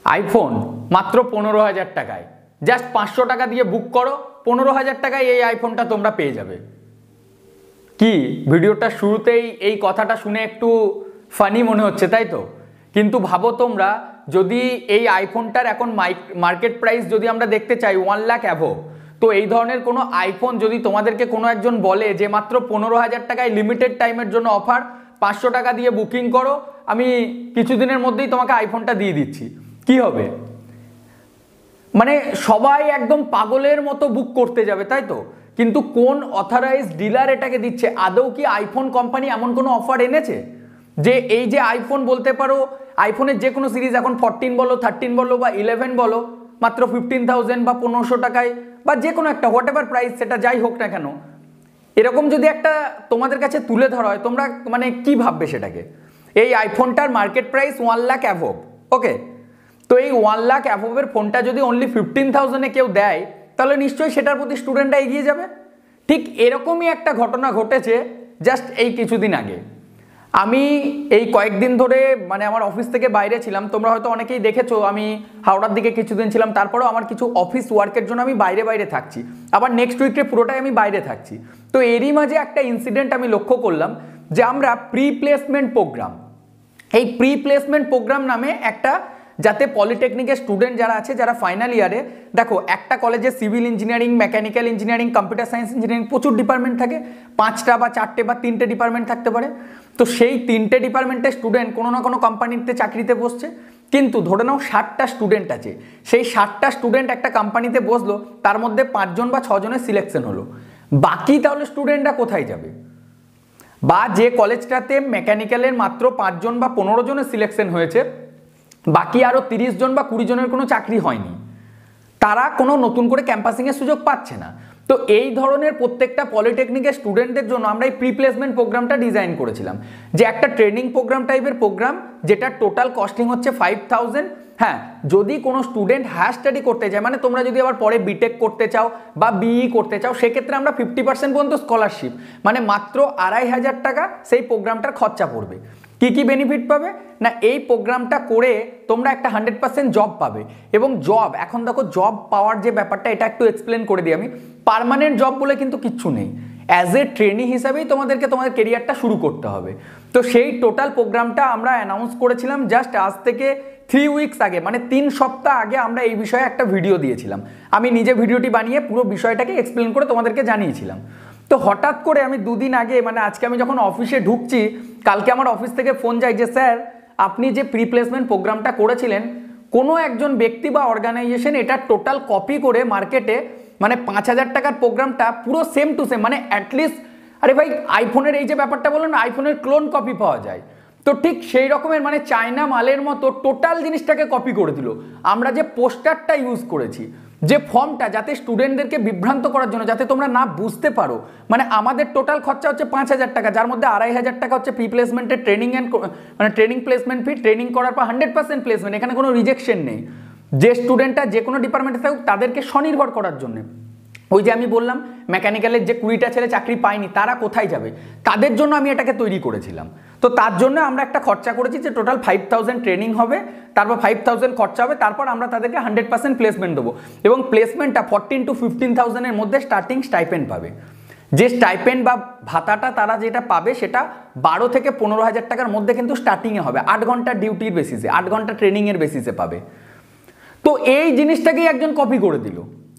IPhone মাত্র 15,000 টাকায়, just 500 টাকা দিয়ে বুক করো, 15,000 টাকায় এই আইফোনটা তোমরা পেয়ে যাবে। কি ভিডিওটা শুরুতেই এই কথাটা শুনে একটু ফানি মনে হচ্ছে, তাই তো? কিন্তু ভাবো তোমরা, যদি এই আইফোনটার এখন মার্কেট প্রাইস যদি আমরা দেখতে চাই 1 লাখ অ্যাভো, তো এই ধরনের কোনো আইফোন যদি তোমাদেরকে কোনো একজন বলে যে মাত্র 15,000 টাকায় লিমিটেড টাইমের জন্য অফার, 500 টাকা দিয়ে বুকিং করো, আমি কিছুদিনের মধ্যেই তোমাকে আইফোনটা দিয়ে দিচ্ছি, কি হবে? মানে সবাই একদম পাগলের মতো বুক করতে যাবে, তাই তো? কিন্তু কোন অথরাইজড ডিলার এটাকে দিচ্ছে? আদৌ কি আইফোন কোম্পানি এমন কোনো অফার এনেছে যে এই যে আইফোন বলতে পারো, আইফোনের যে কোনো সিরিজ এখন 14 বলো, 13 বলো বা 11 বলো, মাত্র 15,000 বা 1500 টাকায় বা যে কোনো একটা হোয়াট এভার প্রাইস সেটা যাই হোক না কেন, এরকম যদি একটা তোমাদের কাছে তুলে ধরা হয়, তোমরা মানে কি ভাববে সেটাকে? এই আইফোনটার market price 1 lakh above, okay? তো এই 1 লাখ অ্যাভবের ফোনটা যদি অনলি 15,000-এ কেউ দেয়, তাহলে নিশ্চয়ই সেটার প্রতি স্টুডেন্টরা এগিয়ে যাবে। ঠিক এরকমই একটা ঘটনা ঘটেছে জাস্ট এই কিছুদিন আগে। আমি এই কয়েকদিন ধরে মানে আমার অফিস থেকে বাইরে ছিলাম, তোমরা হয়তো অনেকেই দেখেছো আমি হাওড়ার দিকে কিছুদিন ছিলাম, তারপরেও আমার কিছু অফিস ওয়ার্কের জন্য আমি বাইরে থাকছি, আবার নেক্সট উইকে পুরোটাই আমি বাইরে থাকছি। তো এরই মাঝে একটা ইনসিডেন্ট আমি লক্ষ্য করলাম যে আমরা প্রি প্লেসমেন্ট প্রোগ্রাম, এই প্রি প্লেসমেন্ট প্রোগ্রাম নামে একটা, যাতে পলিটেকনিকের স্টুডেন্ট যারা আছে, যারা ফাইনাল ইয়ারে, দেখো একটা কলেজে civil engineering, mechanical engineering, computer science engineering প্রচুর ডিপার্টমেন্ট থাকে, 5টা বা 4টে বা 3টে ডিপার্টমেন্ট থাকতে পারে। তো সেই 3টে ডিপার্টমেন্টের স্টুডেন্ট কোনো না কোনো কোম্পানিতে চাকরিতে বসছে, কিন্তু ধরে নাও 60টা স্টুডেন্ট আছে, সেই 60টা স্টুডেন্ট একটা কোম্পানিতে বসলো, তার মধ্যে 5 জন বা 6 জনের সিলেকশন হলো, বাকি তাহলে স্টুডেন্টরা কোথায় যাবে? বা যে কলেজটাতে মেকানিক্যালের মাত্র 5 জন বা 15 জনের সিলেকশন হয়েছে, বাকি আরও 30 জন বা 20 জনের কোনো চাকরি হয়নি, তারা কোনো নতুন করে ক্যাম্পাসিংয়ের সুযোগ পাচ্ছে না। তো এই ধরনের প্রত্যেকটা পলিটেকনিকের স্টুডেন্টদের জন্য আমরা এই প্রি প্লেসমেন্ট প্রোগ্রামটা ডিজাইন করেছিলাম, যে একটা ট্রেনিং প্রোগ্রাম টাইপের প্রোগ্রাম, যেটা টোটাল কস্টিং হচ্ছে 5,000। হ্যাঁ, যদি কোনো স্টুডেন্ট হায়ার স্টাডি করতে চায়, মানে তোমরা যদি আবার পরে বিটেক করতে চাও বা বিই করতে চাও, সেক্ষেত্রে আমরা 50% পর্যন্ত স্কলারশিপ, মানে মাত্র 2,500 টাকা সেই প্রোগ্রামটার খরচা পড়বে। কি কি বেনিফিট পাবে না, এই প্রোগ্রামটা করে তোমরা একটা 100% জব পাবে। এবং জব, এখন দেখো জব পাওয়ার যে ব্যাপারটা, এটা একটু এক্সপ্লেন করে দিই আমি। পার্মানেন্ট জব বলে কিন্তু কিচ্ছু নেই, অ্যাজ এ ট্রেনি হিসাবেই তোমাদেরকে তোমাদের কেরিয়ারটা শুরু করতে হবে। তো সেই টোটাল প্রোগ্রামটা আমরা অ্যানাউন্স করেছিলাম জাস্ট আজ থেকে 3 উইকস আগে, মানে 3 সপ্তাহ আগে আমরা এই বিষয়ে একটা ভিডিও দিয়েছিলাম। আমি নিজে ভিডিওটি বানিয়ে পুরো বিষয়টাকে এক্সপ্লেন করে তোমাদেরকে জানিয়েছিলাম। তো হঠাৎ করে আমি 2 দিন আগে, মানে আজকে আমি যখন অফিসে ঢুকছি, কালকে আমার অফিস থেকে ফোন যায় যে স্যার, আপনি যে প্রি প্লেসমেন্ট প্রোগ্রামটা করেছিলেন, কোনো একজন ব্যক্তি বা অর্গানাইজেশন এটা টোটাল কপি করে মার্কেটে, মানে 5,000 টাকার প্রোগ্রামটা পুরো সেম টু সেম, মানে অ্যাটলিস্ট, আরে ভাই আইফোনের এই যে ব্যাপারটা বললেন, আইফোনের ক্লোন কপি পাওয়া যায়, তো ঠিক সেই রকমের মানে চায়না মালের মতো টোটাল জিনিসটাকে কপি করে দিল। আমরা যে পোস্টারটা ইউজ করেছি, যে ফর্মটা, যাতে স্টুডেন্টদেরকে বিভ্রান্ত করার জন্য, যাতে তোমরা না বুঝতে পারো, মানে আমাদের টোটাল খরচা হচ্ছে 5,000 টাকা, যার মধ্যে 2,500 টাকা হচ্ছে প্রি প্লেসমেন্টের ট্রেনিং মানে ট্রেনিং প্লেসমেন্ট ফি, ট্রেনিং করার পর 100% প্লেসমেন্ট, এখানে কোনো রিজেকশন নেই। যে স্টুডেন্টটা যে কোনো ডিপার্টমেন্টে থাকুক, তাদেরকে স্বনির্ভর করার জন্য। ওই যে আমি বললাম মেকানিক্যালের যে 20টা ছেলে চাকরি পায়নি, তারা কোথায় যাবে, তাদের জন্য আমি এটাকে তৈরি করেছিলাম। তো তার জন্য আমরা একটা খরচা করেছি যে টোটাল 5,000 ট্রেনিং হবে, তারপর 5,000 খরচা হবে, তারপর আমরা তাদেরকে 100% প্লেসমেন্ট দেবো। এবং প্লেসমেন্টটা 14 to 15,000-এর মধ্যে স্টার্টিং স্টাইপেন্ড পাবে। যে স্টাইপেন্ড বা ভাতাটা তারা যেটা পাবে, সেটা 12 থেকে 15,000 টাকার মধ্যে কিন্তু স্টার্টিংয়ে হবে, 8 ঘন্টা ডিউটির বেসিসে, 8 ঘন্টা ট্রেনিংয়ের বেসিসে পাবে। তো এই জিনিসটাকেই একজন কপি করে দিল।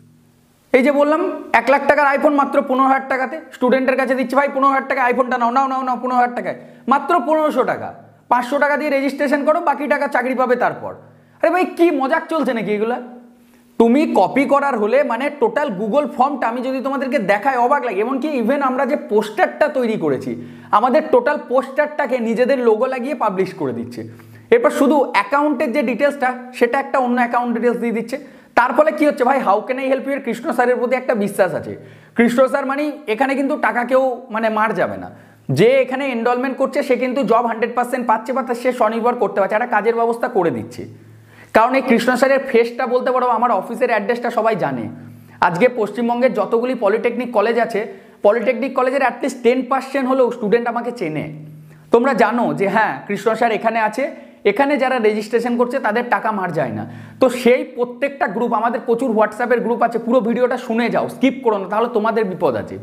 এই যে বললাম 1 লাখ টাকার আইফোন মাত্র 15,000 টাকাতে স্টুডেন্টের কাছে দিচ্ছে, ভাই 15,000 টাকা আইফোনটা নাও, 15,000 টাকায়, মাত্র 1,500 টাকা, 500 টাকা দিয়ে রেজিস্ট্রেশন করো, বাকি টাকা চাকরি পাবে তারপর। আরে ভাই কি মজাক চলছে নাকি এগুলা? তুমি কপি করার হলে মানে টোটাল গুগল ফর্মটা আমি যদি তোমাদেরকে দেখাই, অবাক লাগে। এমনকি ইভেন আমরা যে পোস্টারটা তৈরি করেছি, আমাদের টোটাল পোস্টারটাকে নিজেদের লোগো লাগিয়ে পাবলিশ করে দিচ্ছে। এরপর শুধু অ্যাকাউন্টের যে ডিটেলসটা, সেটা একটা অন্য অ্যাকাউন্ট ডিটেলস দিয়ে দিচ্ছে। তার ফলে কি হচ্ছে, ভাই how can I help you এর কৃষ্ণ স্যারের প্রতি একটা বিশ্বাস আছে। কৃষ্ণ স্যার মানে এখানে কিন্তু টাকা কেউ মানে মার যাবে না, যে এখানে এনরোলমেন্ট করছে সে কিন্তু জব 100% পাচ্ছে, বা সে স্বনির্ভর করতে পারছে, একটা কাজের ব্যবস্থা করে দিচ্ছে। কারণ এই কৃষ্ণ স্যারের ফেসটা বলতে পারো, আমার অফিসের অ্যাড্রেসটা সবাই জানে। আজকে পশ্চিমবঙ্গের যতগুলি পলিটেকনিক কলেজ আছে, পলিটেকনিক কলেজের অ্যাটলিস্ট 10% হলেও স্টুডেন্ট আমাকে চেনে। তোমরা জানো যে হ্যাঁ কৃষ্ণ স্যার এখানে আছে, এখানে যারা রেজিস্ট্রেশন করছে তাদের টাকা মার যায় না। তো সেই প্রত্যেকটা গ্রুপ, আমাদের প্রচুর হোয়াটসঅ্যাপের গ্রুপ আছে, পুরো ভিডিওটা শুনে যাও, স্কিপ করো না, তাহলে তোমাদের বিপদ আছে।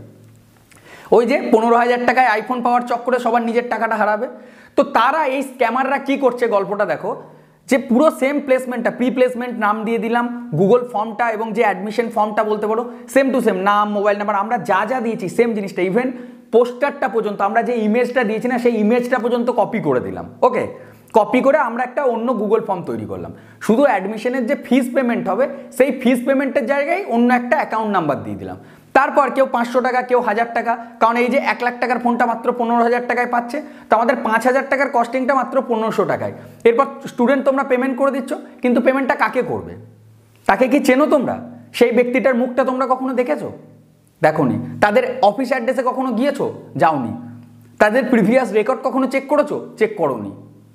ওই যে 15,000 টাকায় আইফোন পাওয়ার চক্করে সবার নিজের টাকাটা হারাবে। তো তারা এই স্ক্যামাররা কি করছে গল্পটা দেখো, যে পুরো সেম প্লেসমেন্টটা, প্রি প্লেসমেন্ট নাম দিয়ে দিলাম, গুগল ফর্মটা এবং যে অ্যাডমিশন ফর্মটা বলতে পারো সেম টু সেম, নাম, মোবাইল নাম্বার, আমরা যা যা দিয়েছি সেম জিনিসটা, ইভেন পোস্টারটা পর্যন্ত, আমরা যে ইমেজটা দিয়েছি না সেই ইমেজটা পর্যন্ত কপি করে দিলাম। ওকে, কপি করে আমরা একটা অন্য গুগল ফর্ম তৈরি করলাম। শুধু অ্যাডমিশনের যে ফিস পেমেন্ট হবে সেই ফিস পেমেন্টের জায়গায় অন্য একটা অ্যাকাউন্ট নাম্বার দিয়ে দিলাম। তারপর কেউ 500 টাকা, কেউ 1000 টাকা, কারণ এই যে 1 লাখ টাকার ফোনটা মাত্র 15,000 টাকায় পাচ্ছে, তো আমাদের 5,000 টাকার কস্টিংটা মাত্র 1500 টাকায়। এরপর স্টুডেন্ট তোমরা পেমেন্ট করে দিচ্ছ, কিন্তু পেমেন্টটা কাকে করবে? তাকে কি চেনো তোমরা? সেই ব্যক্তিটার মুখটা তোমরা কখনো দেখেছো? দেখোনি। তাদের অফিস অ্যাড্রেসে কখনো গিয়েছো? যাওনি। তাদের প্রিভিয়াস রেকর্ড কখনো চেক করেছো? চেক করোনি।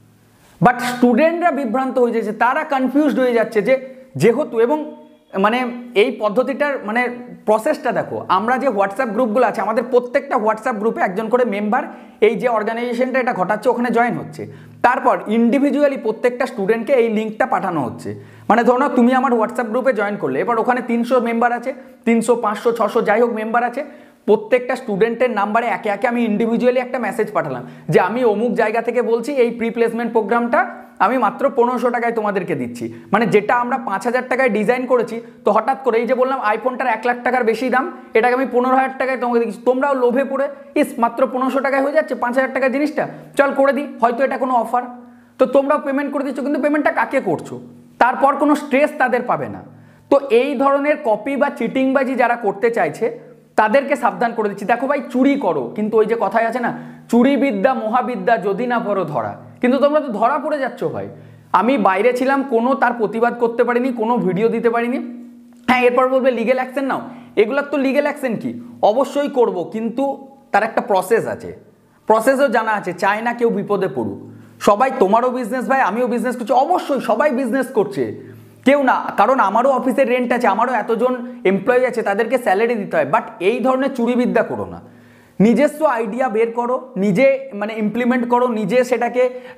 বাট স্টুডেন্টরা বিভ্রান্ত হয়ে যাচ্ছে, তারা কনফিউজড হয়ে যাচ্ছে যে যেহেতু, এবং মানে এই পদ্ধতিটার মানে প্রসেসটা দেখো, আমরা যে হোয়াটসঅ্যাপ গ্রুপগুলো আছে, আমাদের প্রত্যেকটা হোয়াটসঅ্যাপ গ্রুপে একজন করে মেম্বার এই যে অর্গানাইজেশনটা এটা ঘটাচ্ছে ওখানে জয়েন হচ্ছে। তারপর ইন্ডিভিজুয়ালি প্রত্যেকটা স্টুডেন্টকে এই লিঙ্কটা পাঠানো হচ্ছে। মানে ধরো না, তুমি আমার হোয়াটসঅ্যাপ গ্রুপে জয়েন করলে, এবার ওখানে 300 মেম্বার আছে, 300, 500, 600 যাই হোক মেম্বার আছে, প্রত্যেকটা স্টুডেন্টের নাম্বারে একে একে আমি ইন্ডিভিজুয়ালি একটা মেসেজ পাঠালাম যে আমি অমুক জায়গা থেকে বলছি, এই প্রি প্লেসমেন্ট প্রোগ্রামটা আমি মাত্র 1500 টাকায় তোমাদেরকে দিচ্ছি। মানে যেটা আমরা 5000 টাকায় ডিজাইন করেছি, তো হঠাৎ করে এই যে বললাম আইফোনটার 1 লাখ টাকার বেশি দাম, এটাকে আমি 15,000 টাকায় তোমাকে দিচ্ছি। তোমরাও লোভে পড়ে মাত্র 1500 টাকায় হয়ে যাচ্ছে 5000 টাকার জিনিসটা, চল করে দিই, হয়তো এটা কোনো অফার, তো তোমরাও পেমেন্ট করে দিচ্ছ, কিন্তু পেমেন্টটা কাকে করছো? তারপর কোনো স্ট্রেস তাদের পাবে না। তো এই ধরনের কপি বা চিটিংবাজি যারা করতে চাইছে তাদেরকে সাবধান করে দিচ্ছি। দেখো ভাই, চুরি করো, কিন্তু ওই যে কথাই আছে না, চুরি বিদ্যা মহাবিদ্যা যদি না পড়ো ধরা, কিন্তু তোমরা তো ধরা পড়ে যাচ্ছ ভাই। আমি বাইরে ছিলাম, কোনো তার প্রতিবাদ করতে পারিনি, কোনো ভিডিও দিতে পারিনি। হ্যাঁ, এরপর বলবে লিগেল অ্যাকশন নাও, এগুলোর তো লিগেল অ্যাকশন কি, অবশ্যই করব, কিন্তু তার একটা প্রসেস আছে, প্রসেসও জানা আছে, চায় না কেউ বিপদে পড়ুক। সবাই, তোমারও বিজনেস ভাই, আমিও বিজনেস করছি, অবশ্যই সবাই বিজনেস করছে, কেউ না, কারণ আমারও অফিসের রেন্ট আছে, আমারও এতজন এমপ্লয়ি আছে, তাদেরকে স্যালারি দিতে হয়। বাট এই ধরনের চুরিবিদ্যা করো না, নিজস্ব আইডিয়া বের করো, নিজে মানে ইমপ্লিমেন্ট করো, নিজে সেটাকে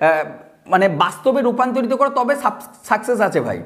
মানে বাস্তবে রূপান্তরিত করো, তবে সাকসেস আছে ভাই।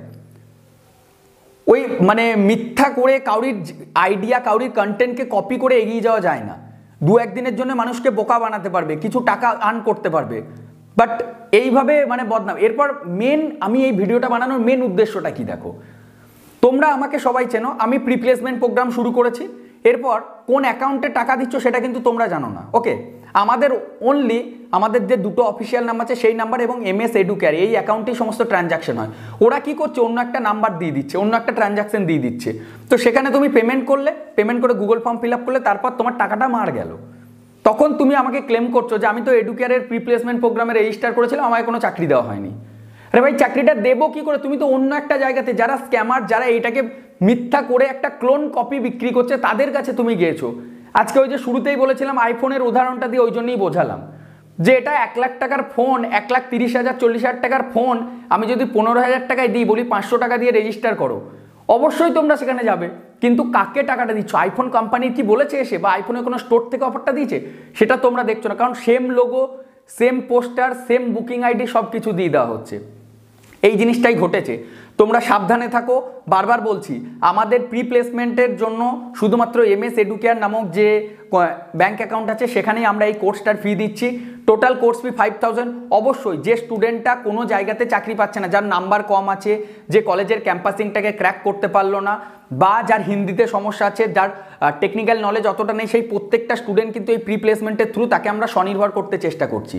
ওই মানে মিথ্যা করে কাউরির আইডিয়া, কাউরির কন্টেন্টকে কপি করে এগিয়ে যাওয়া যায় না। 2-1 দিনের জন্য মানুষকে বোকা বানাতে পারবে, কিছু টাকা আর্ন করতে পারবে, বাট এইভাবে মানে বদনাম। এরপর আমি এই ভিডিওটা বানানোর মেন উদ্দেশ্যটা কি দেখো, তোমরা আমাকে সবাই চেনো, আমি প্রি প্লেসমেন্ট প্রোগ্রাম শুরু করেছি, এরপর কোন অ্যাকাউন্টে টাকা দিচ্ছ সেটা কিন্তু তোমরা জানো না। ওকে, আমাদের আমাদের যে দুটো অফিসিয়াল নাম্বার আছে সেই নাম্বার এবং MS এডুকেয়ার, এই অ্যাকাউন্টেই সমস্ত ট্রানজাকশন হয়। ওরা কি করছে, অন্য একটা নাম্বার দিয়ে দিচ্ছে, অন্য একটা ট্রানজাকশন দিয়ে দিচ্ছে, তো সেখানে তুমি পেমেন্ট করে গুগল ফর্ম ফিল আপ করলে, তারপর তোমার টাকাটা মার গেল। তখন তুমি আমাকে ক্লেম করছো যে আমি তো এডুকেয়ারের প্রি প্লেসমেন্ট প্রোগ্রামে রেজিস্টার করেছিলাম, আমাকে কোনো চাকরি দেওয়া হয়নি। আরে ভাই, চাকরিটা দেবো কি করে? তুমি তো অন্য একটা জায়গাতে, যারা স্ক্যামার, যারা এইটাকে মিথ্যা করে একটা ক্লোন কপি বিক্রি করছে, তাদের কাছে তুমি গিয়েছো। আজকে ওই যে শুরুতেই বলেছিলাম আইফোনের উদাহরণটা দিয়ে, ওই জন্যই বোঝালাম যে এটা 1 লাখ টাকার ফোন, 1,30,000, 40,000 টাকার ফোন আমি যদি 15,000 টাকায় দিই, বলি 500 টাকা দিয়ে রেজিস্টার করো, অবশ্যই তোমরা সেখানে যাবে, কিন্তু কাকে টাকাটা দিচ্ছ? আইফোন কোম্পানির কি বলেছে এসে, বা আইফোনের কোনো স্টোর থেকে অফারটা দিয়েছে, সেটা তোমরা দেখছো না, কারণ same logo, same poster, same booking ID সব কিছু দিয়ে দেওয়া হচ্ছে। এই জিনিসটাই ঘটেছে, তোমরা সাবধানে থাকো। বারবার বলছি, আমাদের প্রি প্লেসমেন্টের জন্য শুধুমাত্র MS এডুকেয়ার নামক যে ব্যাংক অ্যাকাউন্ট আছে সেখানেই আমরা এই কোর্সটার ফি দিচ্ছি। Total course fee 5000। অবশ্যই যে স্টুডেন্টটা কোনো জায়গাতে চাকরি পাচ্ছে না, যার নাম্বার কম আছে, যে কলেজের ক্যাম্পাসিংটাকে ক্র্যাক করতে পারলো না, বা যার হিন্দিতে সমস্যা আছে, যার টেকনিক্যাল নলেজ অতটা নেই, সেই প্রত্যেকটা স্টুডেন্ট কিন্তু এই প্রি প্লেসমেন্টের থ্রু তাকে আমরা স্বনির্ভর করতে চেষ্টা করছি।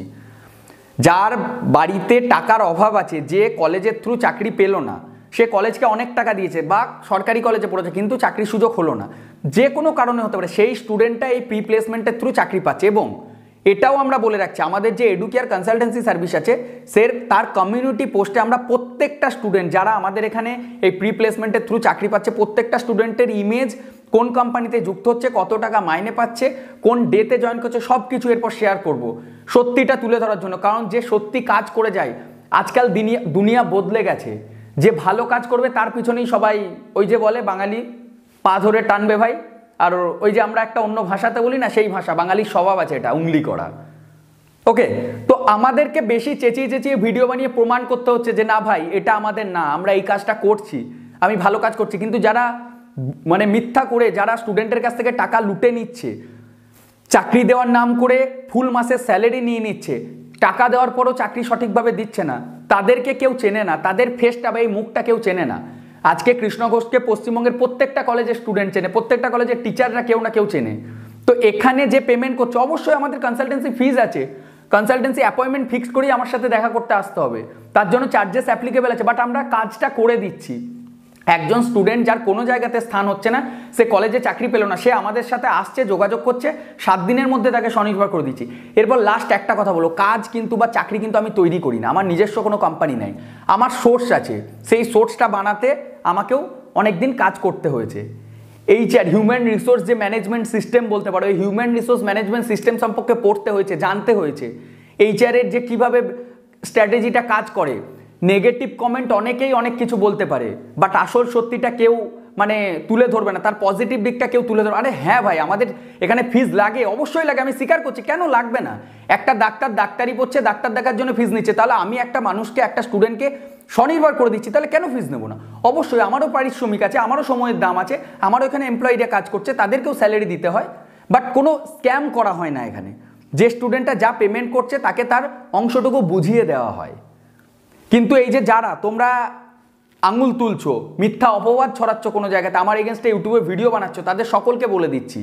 যার বাড়িতে টাকার অভাব আছে, যে কলেজের থ্রু চাকরি পেল না, সে কলেজকে অনেক টাকা দিয়েছে বা সরকারি কলেজে পড়েছে কিন্তু চাকরির সুযোগ হলো না, যে কোনো কারণে হতে পারে, সেই স্টুডেন্টটা এই প্রি প্লেসমেন্টের থ্রু চাকরি পাচ্ছে। এবং এটাও আমরা বলে রাখছি, আমাদের যে এডুকেয়ার কনসালটেন্সি সার্ভিস আছে, তার কমিউনিটি পোস্টে আমরা প্রত্যেকটা স্টুডেন্ট যারা আমাদের এখানে এই প্রি প্লেসমেন্টের থ্রু চাকরি পাচ্ছে, প্রত্যেকটা স্টুডেন্টের ইমেজ, কোন কোম্পানিতে যুক্ত হচ্ছে, কত টাকা মাইনে পাচ্ছে, কোন ডেতে জয়েন করছে, সব কিছু এরপর শেয়ার করব, সত্যিটা তুলে ধরার জন্য। কারণ যে সত্যি কাজ করে যায়, আজকাল দুনিয়া বদলে গেছে, যে ভালো কাজ করবে তার পিছনেই সবাই, ওই যে বলে বাঙালি পা ধরে টানবে ভাই, আর ওই যে আমরা একটা অন্য ভাষাতে বলি না, সেই ভাষা, বাঙালির স্বভাব আছে এটা, উংলি করা। ওকে, তো আমাদেরকে বেশি চেঁচিয়ে চেঁচিয়ে ভিডিও বানিয়ে প্রমাণ করতে হচ্ছে যে না ভাই এটা আমাদের না, আমরা এই কাজটা করছি, আমি ভালো কাজ করছি। কিন্তু যারা মানে মিথ্যা করে, যারা স্টুডেন্টের কাছ থেকে টাকা লুটে নিচ্ছে, চাকরি দেওয়ার নাম করে ফুল মাসের স্যালারি নিয়ে নিচ্ছে, টাকা দেওয়ার পরও চাকরি সঠিকভাবে দিচ্ছে না, তাদেরকে কেউ চেনে না, তাদের ফেসটা বা এই মুখটা কেউ চেনে না। আজকে কৃষ্ণ ঘোষকে পশ্চিমবঙ্গের প্রত্যেকটা কলেজের স্টুডেন্ট চেনে, প্রত্যেকটা কলেজের টিচাররা কেউ না কেউ চেনে। তো এখানে যে পেমেন্ট করছে, অবশ্যই আমাদের কনসালটেন্সি ফিজ আছে, কনসালটেন্সি অ্যাপয়েন্টমেন্ট ফিক্স করেই আমার সাথে দেখা করতে আসতে হবে, তার জন্য চার্জেস অ্যাপ্লিকেবল আছে, বাট আমরা কাজটা করে দিচ্ছি। একজন স্টুডেন্ট যার কোনো জায়গাতে স্থান হচ্ছে না, সে কলেজে চাকরি পেল না, সে আমাদের সাথে আসছে, যোগাযোগ করছে, 7 দিনের মধ্যে তাকে স্বনির্ভর করে দিচ্ছি। এরপর লাস্ট একটা কথা বলো, কাজ কিন্তু বা চাকরি কিন্তু আমি তৈরি করি না, আমার নিজস্ব কোনো কোম্পানি নাই, আমার সোর্স আছে, সেই সোর্সটা বানাতে আমাকেও অনেক দিন কাজ করতে হয়েছে। এইচআর, হিউম্যান রিসোর্স যে ম্যানেজমেন্ট সিস্টেম বলতে পারো, এই হিউম্যান রিসোর্স ম্যানেজমেন্ট সিস্টেম সম্পর্কে পড়তে হয়েছে, জানতে হয়েছে, এইচআরের যে কিভাবে স্ট্র্যাটেজিটা কাজ করে। নেগেটিভ কমেন্ট অনেকেই অনেক কিছু বলতে পারে, বাট আসল সত্যিটা কেউ মানে তুলে ধরবে না, তার পজিটিভ দিকটা কেউ তুলে ধরবে। আরে হ্যাঁ ভাই, আমাদের এখানে ফিজ লাগে, অবশ্যই লাগে, আমি স্বীকার করছি, কেন লাগবে না? একটা ডাক্তার ডাক্তারি পড়ছে, ডাক্তার দেখার জন্য ফিজ নিচ্ছে, তাহলে আমি একটা মানুষকে, একটা স্টুডেন্টকে স্বনির্ভর করে দিচ্ছি, তাহলে কেন ফিজ নেবো না? অবশ্যই আমারও পারিশ্রমিক আছে, আমারও সময়ের দাম আছে, আমারও এখানে এমপ্লয়িরা কাজ করছে, তাদেরকেও স্যালারি দিতে হয়, বাট কোনো স্ক্যাম করা হয় না এখানে। যে স্টুডেন্টটা যা পেমেন্ট করছে তাকে তার অংশটুকু বুঝিয়ে দেওয়া হয়। কিন্তু এই যে যারা তোমরা আঙুল তুলছো, মিথ্যা অপবাদ ছড়াচ্ছ কোনো জায়গাতে, আমার এগেনস্টে ইউটিউবে ভিডিও বানাচ্ছ, তাদের সকলকে বলে দিচ্ছি,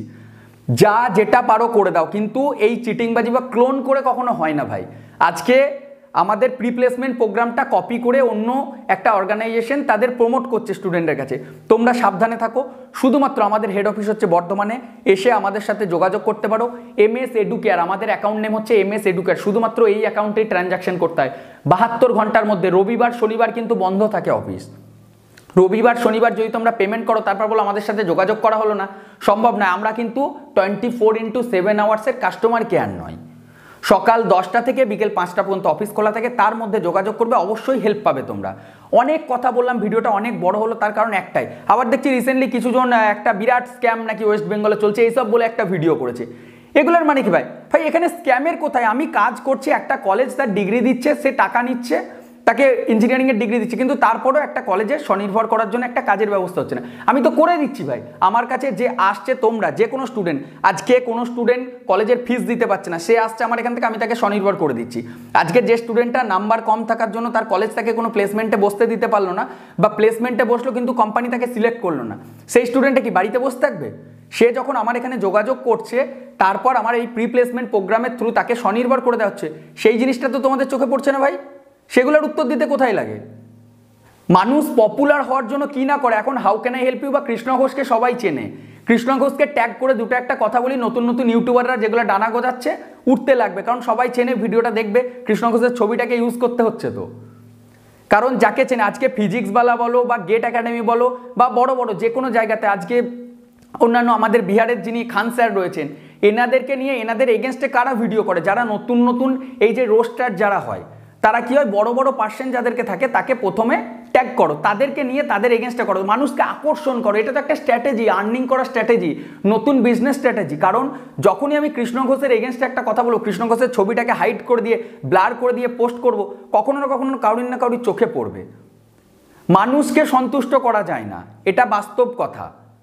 যা যেটা পারো করে দাও, কিন্তু এই চিটিংবাজি বা ক্লোন করে কখনো হয় না ভাই। আজকে আমাদের প্রি প্লেসমেন্ট প্রোগ্রামটা কপি করে অন্য একটা অর্গানাইজেশন তাদের প্রমোট করছে স্টুডেন্টের কাছে, তোমরা সাবধানে থাকো। শুধুমাত্র আমাদের হেড অফিস হচ্ছে বর্ধমানে, এসে আমাদের সাথে যোগাযোগ করতে পারো। MS এডুকেয়ার, আমাদের অ্যাকাউন্ট নেম হচ্ছে MS এডুকেয়ার, শুধুমাত্র এই অ্যাকাউন্টেই ট্রানজাকশন করতে হয় 72 ঘন্টার মধ্যে। রবিবার শনিবার কিন্তু বন্ধ থাকে অফিস, রবিবার শনিবার যদি তোমরা পেমেন্ট করো তারপর বলো আমাদের সাথে যোগাযোগ করা হলো না, সম্ভব নয়। আমরা কিন্তু 24x7 আওয়ার্সের কাস্টমার কেয়ার নয়। সকাল 10টা থেকে বিকেল 5টা পর্যন্ত অফিস খোলা থাকে, তার মধ্যে যোগাযোগ করবে, অবশ্যই হেল্প পাবে তোমরা। অনেক কথা বললাম, ভিডিওটা অনেক বড় হলো, তার কারণ একটাই, আবার দেখছি রিসেন্টলি কিছুজন একটা বিরাট স্ক্যাম নাকি ওয়েস্ট বেঙ্গলে চলছে এইসব বলে একটা ভিডিও করেছে। এগুলোর মানে কি ভাই? ভাই এখানে স্ক্যামের কোথায়? আমি কাজ করছি, একটা কলেজ তার ডিগ্রি দিচ্ছে, সে টাকা নিচ্ছে, তাকে ইঞ্জিনিয়ারিংয়ের ডিগ্রি দিচ্ছে, কিন্তু তারপরেও একটা কলেজে স্বনির্ভর করার জন্য একটা কাজের ব্যবস্থা হচ্ছে না। আমি তো করে দিচ্ছি ভাই, আমার কাছে যে আসছে, তোমরা যে কোনো স্টুডেন্ট, আজকে কোনো স্টুডেন্ট কলেজের ফিস দিতে পারছে না, সে আসছে আমার এখান থেকে, আমি তাকে স্বনির্ভর করে দিচ্ছি। আজকে যে স্টুডেন্টটা নাম্বার কম থাকার জন্য তার কলেজ তাকে কোনো প্লেসমেন্টে বসতে দিতে পারলো না, বা প্লেসমেন্টে বসলো কিন্তু কোম্পানি তাকে সিলেক্ট করলো না, সেই স্টুডেন্টটা কি বাড়িতে বসে থাকবে? সে যখন আমার এখানে যোগাযোগ করছে, তারপর আমার এই প্রি প্লেসমেন্ট প্রোগ্রামের থ্রু তাকে স্বনির্ভর করে দেওয়া হচ্ছে, সেই জিনিসটা তো তোমাদের চোখে পড়ছে না ভাই? সেগুলোর উত্তর দিতে কোথায় লাগে? মানুষ পপুলার হওয়ার জন্য কি না করে। এখন how can I help you বা কৃষ্ণ ঘোষকে সবাই চেনে, কৃষ্ণ ঘোষকে ট্যাগ করে দুটো একটা কথা বলি, নতুন নতুন ইউটিউবাররা যেগুলো ডানা গোজাচ্ছে উঠতে লাগবে, কারণ সবাই চেনে, ভিডিওটা দেখবে, কৃষ্ণ ঘোষের ছবিটাকে ইউজ করতে হচ্ছে। তো কারণ যাকে চেনে, আজকে ফিজিক্সওয়ালা বলো বা গেট একাডেমি বলো বা বড় বড় যে কোনো জায়গাতে, আজকে অন্যান্য আমাদের বিহারের যিনি খান স্যার রয়েছেন, এনাদেরকে নিয়ে, এনাদের এগেনস্টে কারা ভিডিও করে? যারা নতুন নতুন এই যে রোস্টার যারা হয়, তারা কি হয়, বড় বড় পার্সেন্ট যাদেরকে থাকে তাকে প্রথমে ট্যাগ করো, তাদেরকে নিয়ে তাদের এগেনস্টে করো, মানুষকে আকর্ষণ করো। এটা তো একটা স্ট্র্যাটেজি, আর্নিং করার স্ট্র্যাটেজি, নতুন বিজনেস স্ট্র্যাটেজি। কারণ যখনই আমি কৃষ্ণ ঘোষের এগেনস্টে একটা কথা বলবো, কৃষ্ণ ঘোষের ছবিটাকে হাইড করে দিয়ে, ব্লার করে দিয়ে পোস্ট করব, কখনো না কখনো কারুর না কারুর চোখে পড়বে। মানুষকে সন্তুষ্ট করা যায় না, এটা বাস্তব কথা।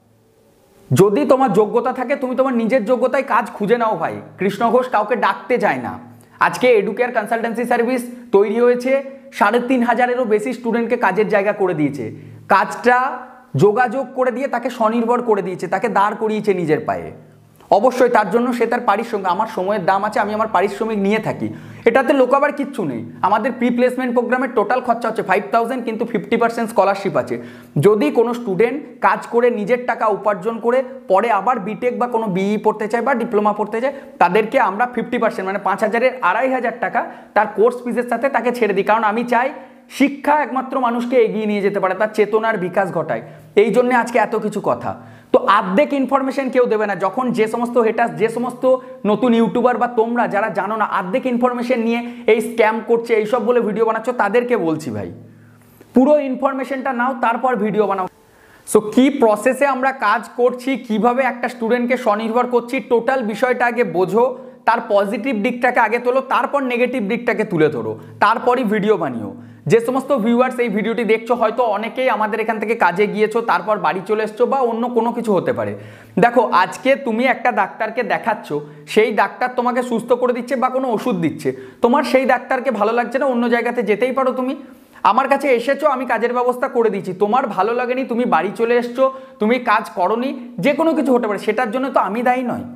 যদি তোমার যোগ্যতা থাকে, তুমি তোমার নিজের যোগ্যতায় কাজ খুঁজে নাও ভাই। কৃষ্ণ ঘোষ কাউকে ডাকতে যায় না। আজকে এডুকেয়ার কনসালটেন্সি সার্ভিস তৈরি হয়েছে, 3500-এরও বেশি স্টুডেন্টকে কাজের জায়গা করে দিয়েছে, কাজটা যোগাযোগ করে দিয়ে তাকে স্বনির্ভর করে দিয়েছে, তাকে দাঁড় করিয়েছে নিজের পায়ে। অবশ্যই তার জন্য সে তার পারিশ্রমিক, আমার সময়ের দাম আছে, আমি আমার পারিশ্রমিক নিয়ে থাকি, এটাতে লোকাবার কিচ্ছু নেই। আমাদের প্রি প্লেসমেন্ট প্রোগ্রামের টোটাল খরচা হচ্ছে 5000, কিন্তু 50% স্কলারশিপ আছে। যদি কোনো স্টুডেন্ট কাজ করে নিজের টাকা উপার্জন করে পরে আবার বিটেক বা কোনো বিই পড়তে চায় বা ডিপ্লোমা পড়তে চায়, তাদেরকে আমরা 50% মানে 5000-এর 2500 টাকা তার কোর্স ফিসের সাথে তাকে ছেড়ে দিই। কারণ আমি চাই শিক্ষা একমাত্র মানুষকে এগিয়ে নিয়ে যেতে পারে, তার চেতনার বিকাশ ঘটায়। এই জন্য আজকে এত কিছু কথা। তো আর্ধেক ইনফরমেশন কেউ দেবে না, যখন যে সমস্ত হেটার্স, যে সমস্ত নতুন ইউটিউবার বা তোমরা যারা জানো না, আর্ধেক ইনফরমেশন নিয়ে এই স্ক্যাম করছে এইসব বলে ভিডিও বানাচ্ছ, তাদেরকে বলছি ভাই, পুরো ইনফরমেশনটা নাও, তারপর ভিডিও বানাও। সো কি প্রসেসে আমরা কাজ করছি, কিভাবে একটা স্টুডেন্টকে স্বনির্ভর করছি, টোটাল বিষয়টা আগে বোঝো, তার পজিটিভ দিকটাকে আগে তোলো, তারপর নেগেটিভ দিকটাকে তুলে ধরো, তারপরই ভিডিও বানিও। যে সমস্ত ভিউয়ার্স এই ভিডিওটি দেখছো, হয়তো অনেকেই আমাদের এখান থেকে কাজে গিয়েছো, তারপর বাড়ি চলে এসছো, বা অন্য কোনো কিছু হতে পারে। দেখো, আজকে তুমি একটা ডাক্তারকে দেখাচ্ছ, সেই ডাক্তার তোমাকে সুস্থ করে দিচ্ছে বা কোনো ওষুধ দিচ্ছে, তোমার সেই ডাক্তারকে ভালো লাগছে না, অন্য জায়গাতে যেতেই পারো। তুমি আমার কাছে এসেছো, আমি কাজের ব্যবস্থা করে দিচ্ছি, তোমার ভালো লাগেনি, তুমি বাড়ি চলে এসছো, তুমি কাজ করোনি, যে কোনো কিছু হতে পারে, সেটার জন্য তো আমি দায়ী নয়।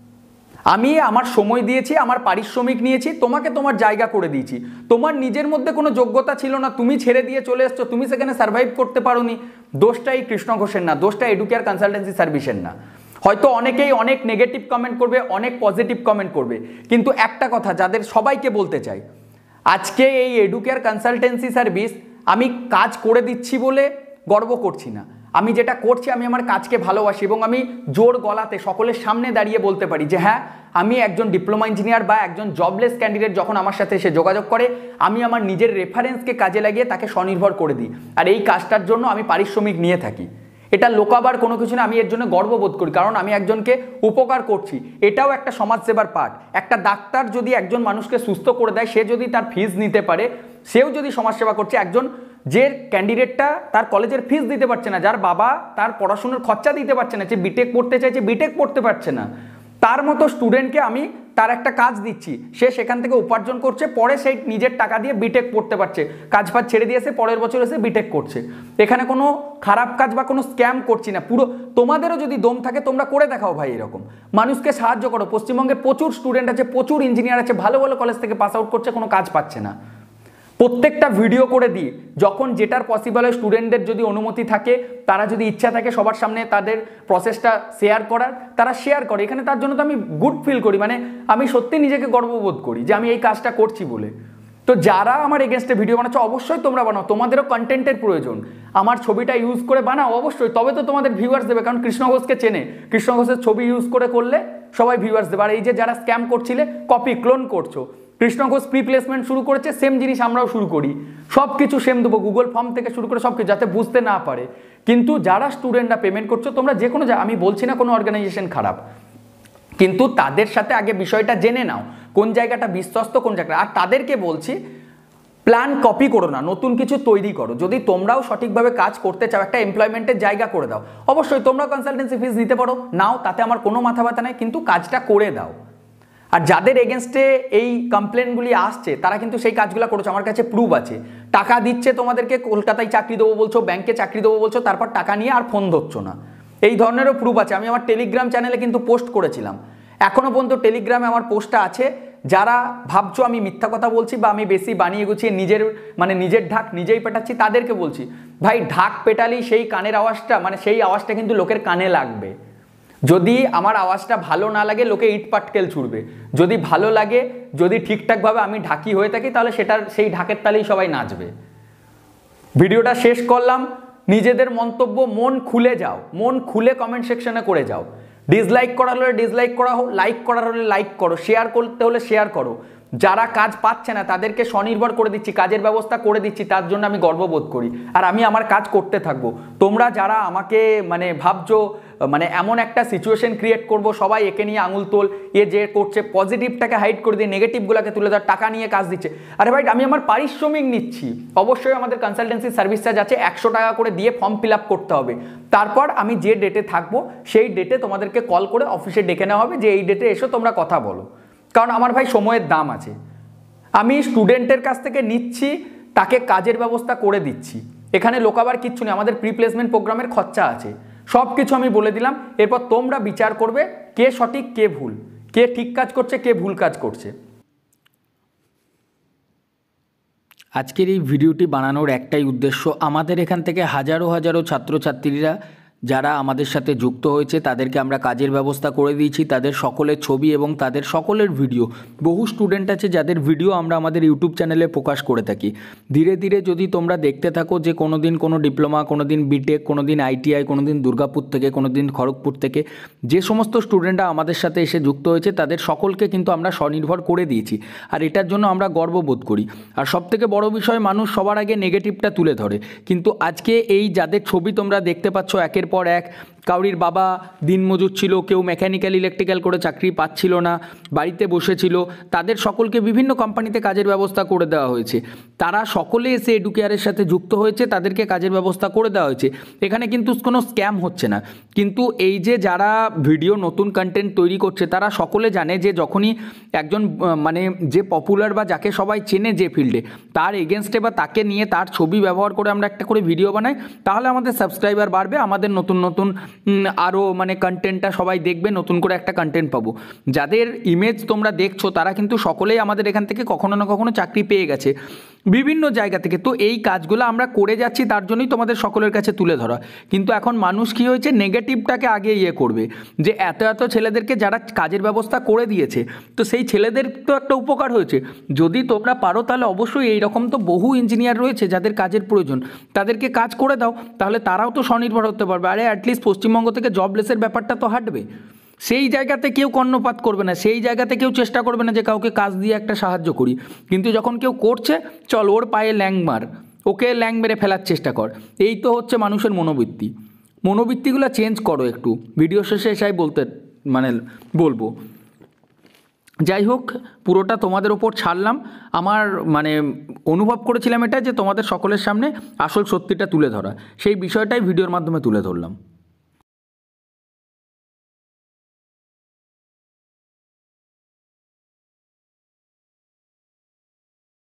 আমি আমার সময় দিয়েছি, আমার পারিশ্রমিক নিয়েছি, তোমাকে তোমার জায়গা করে দিয়েছি। তোমার নিজের মধ্যে কোনো যোগ্যতা ছিল না, তুমি ছেড়ে দিয়ে চলে এসছো, তুমি সেখানে সার্ভাইভ করতে পারোনি। দোষটা এই কৃষ্ণ ঘোষের না, দোষটা এডুকেয়ার কনসালটেন্সি সার্ভিসের না। হয়তো অনেকেই অনেক নেগেটিভ কমেন্ট করবে, অনেক পজিটিভ কমেন্ট করবে, কিন্তু একটা কথা যাদের সবাইকে বলতে চাই, আজকে এই এডুকেয়ার কনসালটেন্সি সার্ভিস আমি কাজ করে দিচ্ছি বলে গর্ব করছি না। আমি যেটা করছি, আমি আমার কাজকে ভালোবাসি, এবং আমি জোর গলাতে সকলের সামনে দাঁড়িয়ে বলতে পারি যে হ্যাঁ, আমি একজন ডিপ্লোমা ইঞ্জিনিয়ার বা একজন জবলেস ক্যান্ডিডেট যখন আমার সাথে এসে যোগাযোগ করে, আমি আমার নিজের রেফারেন্সকে কাজে লাগিয়ে তাকে স্বনির্ভর করে দিই, আর এই কাজটার জন্য আমি পারিশ্রমিক নিয়ে থাকি। এটা লোকাবার কোনো কিছু না, আমি এর জন্য গর্ববোধ করি, কারণ আমি একজনকে উপকার করছি। এটাও একটা সমাজসেবার পার্ট। একটা ডাক্তার যদি একজন মানুষকে সুস্থ করে দেয়, সে যদি তার ফিজ নিতে পারে, সেও যদি সমাজসেবা করছে। একজন যে ক্যান্ডিডেটটা তার কলেজের ফিস দিতে পারছে না, যার বাবা তার পড়াশোনার খরচা দিতে পারছে না, যে বিটেক পড়তে চাইছে বিটেক পড়তে পারছে না, তার মতো স্টুডেন্টকে আমি তার একটা কাজ দিচ্ছি, সে সেখান থেকে উপার্জন করছে, পরে সেই নিজের টাকা দিয়ে বিটেক পড়তে পারছে, কাজ ফাজ ছেড়ে দিয়েছে, পরের বছর এসে বিটেক করছে। এখানে কোনো খারাপ কাজ বা কোনো স্ক্যাম করছি না। পুরো তোমাদেরও যদি দম থাকে তোমরা করে দেখাও ভাই, এরকম মানুষকে সাহায্য করো। পশ্চিমবঙ্গে প্রচুর স্টুডেন্ট আছে, প্রচুর ইঞ্জিনিয়ার আছে, ভালো ভালো কলেজ থেকে পাস আউট করছে, কোনো কাজ পাচ্ছে না। প্রত্যেকটা ভিডিও করে দিই, যখন যেটার পসিবল হয়, স্টুডেন্টদের যদি অনুমতি থাকে, তারা যদি ইচ্ছা থাকে সবার সামনে তাদের প্রসেসটা শেয়ার করার, তারা শেয়ার করে। এখানে তার জন্য তো আমি গুড ফিল করি, মানে আমি সত্যি নিজেকে গর্ববোধ করি যে আমি এই কাজটা করছি বলে। তো যারা আমার এগেনস্টে ভিডিও বানাচ্ছ, অবশ্যই তোমরা বানাও, তোমাদেরও কন্টেন্টের প্রয়োজন। আমার ছবিটা ইউজ করে বানাও অবশ্যই, তবে তো তোমাদের ভিউয়ার্স দেবে, কারণ কৃষ্ণ ঘোষকে চেনে, কৃষ্ণ ঘোষের ছবি ইউজ করলে সবাই ভিউয়ার্স দেবে। আর এই যে যারা স্ক্যাম করছিলে, কপি ক্লোন করছো, কৃষ্ণ ঘোষ প্রি প্লেসমেন্ট শুরু করেছে, সেম জিনিস আমরাও শুরু করি, সব কিছু সেম দেবো, গুগল ফর্ম থেকে শুরু করে সব কিছু, যাতে বুঝতে না পারে। কিন্তু যারা স্টুডেন্টরা পেমেন্ট করছো, তোমরা যে কোনো, আমি বলছি না কোনো অর্গানাইজেশন খারাপ, কিন্তু তাদের সাথে আগে বিষয়টা জেনে নাও, কোন জায়গাটা বিশ্বস্ত, কোন জায়গাটা। আর তাদেরকে বলছি, প্ল্যান কপি করো না, নতুন কিছু তৈরি করো। যদি তোমরাও সঠিকভাবে কাজ করতে চাও, একটা এমপ্লয়মেন্টের জায়গা করে দাও। অবশ্যই তোমরা কনসালটেন্সি ফিস নিতে পারো, নাও, তাতে আমার কোনো মাথা ব্যথা নেই, কিন্তু কাজটা করে দাও। আর যাদের এগেনস্টে এই কমপ্লেনগুলি আসছে, তারা কিন্তু সেই কাজগুলো করেছে, আমার কাছে প্রুফ আছে। টাকা দিচ্ছে তোমাদেরকে, কলকাতায় চাকরি দেবো বলছো, ব্যাংকে চাকরি দেবো বলছো, তারপর টাকা নিয়ে আর ফোন ধরছো না, এই ধরনেরও প্রুফ আছে। আমি আমার টেলিগ্রাম চ্যানেলে কিন্তু পোস্ট করেছিলাম, এখনো পর্যন্ত টেলিগ্রামে আমার পোস্টটা আছে। যারা ভাবছো আমি মিথ্যা কথা বলছি বা আমি বেশি বানিয়ে গুছিয়ে নিজের ঢাক নিজেই পেটাচ্ছি, তাদেরকে বলছি, ভাই ঢাক পেটালেই সেই কানের আওয়াজটা, সেই আওয়াজটা কিন্তু লোকের কানে লাগবে। যদি আমার আওয়াজটা ভালো না লাগে, লোকে ইট পাটকেল ছুড়বে। যদি ভালো লাগে, যদি ঠিকঠাকভাবে আমি ঢাকি হয়ে থাকি, তাহলে সেই ঢাকের তালেই সবাই নাচবে। ভিডিওটা শেষ করলাম, নিজেদের মন্তব্য মন খুলে যাও, মন খুলে কমেন্ট সেকশনে করে যাও। ডিসলাইক করার হলে ডিসলাইক করা হোক, লাইক করার হলে লাইক করো, শেয়ার করতে হলে শেয়ার করো। যারা কাজ পাচ্ছে না তাদেরকে স্বনির্ভর করে দিচ্ছি, কাজের ব্যবস্থা করে দিচ্ছি, তার জন্য আমি গর্ববোধ করি, আর আমি আমার কাজ করতে থাকবো। তোমরা যারা আমাকে ভাবছো এমন একটা সিচুয়েশন ক্রিয়েট করব, সবাই একে নিয়ে আঙুল তোল, এ যে করছে পজিটিভটাকে হাইড করে দিয়ে নেগেটিভগুলোকে তুলে দেওয়ার, টাকা নিয়ে কাজ দিচ্ছে। আরে ভাই, আমি আমার পারিশ্রমিক নিচ্ছি। অবশ্যই আমাদের কনসালটেন্সি সার্ভিস চার্জ আছে, 100 টাকা করে দিয়ে ফর্ম ফিল আপ করতে হবে। তারপর আমি যে ডেটে থাকবো, সেই ডেটে তোমাদেরকে কল করে অফিসে ডেকে নেওয়া হবে, যে এই ডেটে এসো তোমরা কথা বলো। কারণ আমার ভাই সময়ের দাম আছে। আমি স্টুডেন্টের কাছ থেকে নিচ্ছি, তাকে কাজের ব্যবস্থা করে দিচ্ছি। এখানে লোকাবার কিচ্ছু নেই, আমাদের প্রি প্লেসমেন্ট প্রোগ্রামের খরচা আছে, সব কিছু আমি বলে দিলাম। এরপর তোমরা বিচার করবে কে সঠিক কে ভুল, কে ঠিক কাজ করছে কে ভুল কাজ করছে। আজকের এই ভিডিওটি বানানোর একটাই উদ্দেশ্য, আমাদের এখান থেকে হাজারো হাজারো ছাত্রছাত্রীরা যারা আমাদের সাথে যুক্ত হয়েছে, তাদেরকে আমরা কাজের ব্যবস্থা করে দিয়েছি, তাদের সকলের ছবি এবং তাদের সকলের ভিডিও। বহু স্টুডেন্ট আছে যাদের ভিডিও আমরা আমাদের ইউটিউব চ্যানেলে প্রকাশ করে থাকি। ধীরে ধীরে যদি তোমরা দেখতে থাকো যে কোনো দিন কোনো ডিপ্লোমা, কোনো দিন বিটেক, কোনো দিন আইটিআই, কোনো দিন দুর্গাপুর থেকে, কোনো দিন খড়গপুর থেকে যে সমস্ত স্টুডেন্টরা আমাদের সাথে এসে যুক্ত হয়েছে, তাদের সকলকে কিন্তু আমরা স্বনির্ভর করে দিয়েছি, আর এটার জন্য আমরা গর্ববোধ করি। আর সবথেকে বড় বিষয়, মানুষ সবার আগে নেগেটিভটা তুলে ধরে, কিন্তু আজকে এই যাদের ছবি তোমরা দেখতে পাচ্ছ একের পর এক কাউরির বাবা দিনমজুর ছিল, কেউ মেকানিক্যাল ইলেকট্রিক্যাল করে চাকরি পাচ্ছিল না, বাড়িতে বসেছিল, তাদের সকলকে বিভিন্ন কোম্পানিতে কাজের ব্যবস্থা করে দেওয়া হয়েছে। তারা সকলে এসে এডুকেয়ারের সাথে যুক্ত হয়েছে, তাদেরকে কাজের ব্যবস্থা করে দেওয়া হয়েছে। এখানে কিন্তু কোনো স্ক্যাম হচ্ছে না। কিন্তু এই যে যারা ভিডিও নতুন কন্টেন্ট তৈরি করছে তারা সকলে জানে যে যখনই একজন মানে যে পপুলার বা যাকে সবাই চেনে যে ফিল্ডে, তার এগেনস্টে বা তাকে নিয়ে তার ছবি ব্যবহার করে আমরা একটা করে ভিডিও বানাই, তাহলে আমাদের সাবস্ক্রাইবার বাড়বে, আমাদের নতুন নতুন আরও মানে কন্টেন্টটা সবাই দেখবে, নতুন করে একটা কন্টেন্ট পাবো। যাদের ইমেজ তোমরা দেখছো তারা কিন্তু সকলেই আমাদের এখান থেকে কখনো না কখনো চাকরি পেয়ে গেছে বিভিন্ন জায়গা থেকে। তো এই কাজগুলো আমরা করে যাচ্ছি, তার জন্যই তোমাদের সকলের কাছে তুলে ধরা। কিন্তু এখন মানুষ কী হয়েছে, নেগেটিভটাকে আগে করবে যে এত এত ছেলেদেরকে যারা কাজের ব্যবস্থা করে দিয়েছে, তো সেই ছেলেদের তো একটা উপকার হয়েছে। যদি তোমরা পারো তাহলে অবশ্যই এইরকম তো বহু ইঞ্জিনিয়ার রয়েছে যাদের কাজের প্রয়োজন, তাদেরকে কাজ করে দাও, তাহলে তারাও তো স্বনির্ভর হতে পারবে। আরে অ্যাটলিস্ট পশ্চিমবঙ্গ থেকে জবলেসের ব্যাপারটা তো হাঁটবে। সেই জায়গাতে কেউ কর্ণপাত করবে না, সেই জায়গাতে কেউ চেষ্টা করবে না যে কাউকে কাজ দিয়ে একটা সাহায্য করি। কিন্তু যখন কেউ করছে, চল ওর পায়ে ল্যাং মার, ওকে ল্যাং মেরে ফেলার চেষ্টা কর। এই তো হচ্ছে মানুষের মনোবৃত্তিগুলো চেঞ্জ করো একটু। ভিডিও শেষে এসে বলবো। যাই হোক, পুরোটা তোমাদের ওপর ছাড়লাম। আমার অনুভব করেছিলাম এটা যে তোমাদের সকলের সামনে আসল সত্যিটা তুলে ধরা, সেই বিষয়টাই ভিডিওর মাধ্যমে তুলে ধরলাম।